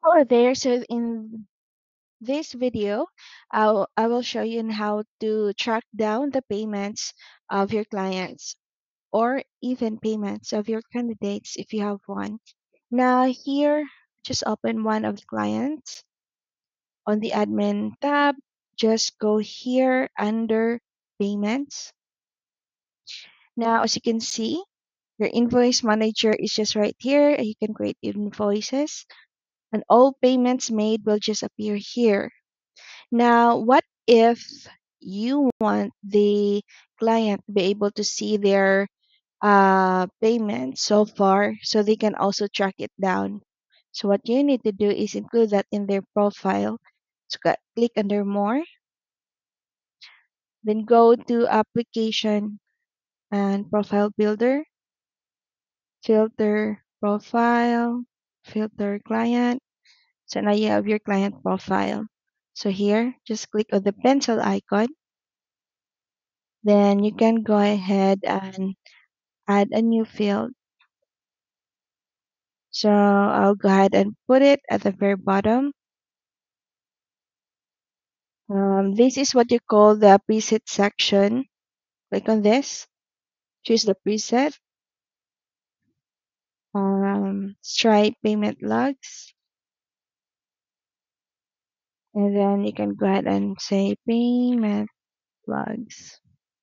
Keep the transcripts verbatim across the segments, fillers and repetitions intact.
Hello there. So in this video, I'll, I will show you on how to track down the payments of your clients or even payments of your candidates if you have one. Now here, just open one of the clients on the admin tab. Just go here under payments. Now, as you can see, your invoice manager is just right here. You can create invoices and all payments made will just appear here. Now, what if you want the client to be able to see their uh, payment so far so they can also track it down? So what you need to do is include that in their profile. So ca- click under more, then go to application and profile builder, filter profile, filter client. So now you have your client profile. So here, just click on the pencil icon. Then you can go ahead and add a new field. So I'll go ahead and put it at the very bottom. Um, this is what you call the preset section. Click on this, choose the preset, um, Stripe payment logs, and then you can go ahead and say payment logs.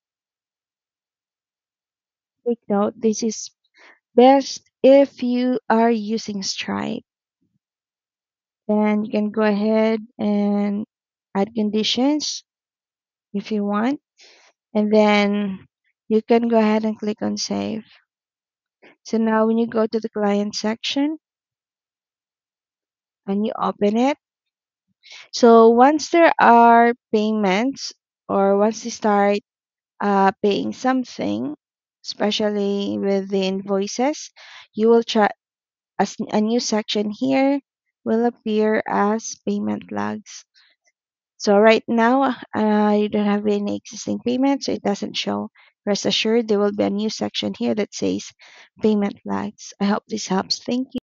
Take note, this is best if you are using Stripe. Then you can go ahead and add conditions if you want. And then you can go ahead and click on save. So now when you go to the client section and you open it, so once there are payments or once you start uh, paying something, especially with the invoices, you will try as a new section here will appear as payment logs. So right now, I don't have any existing payments, so it doesn't show. Rest assured, there will be a new section here that says payment lags. I hope this helps. Thank you.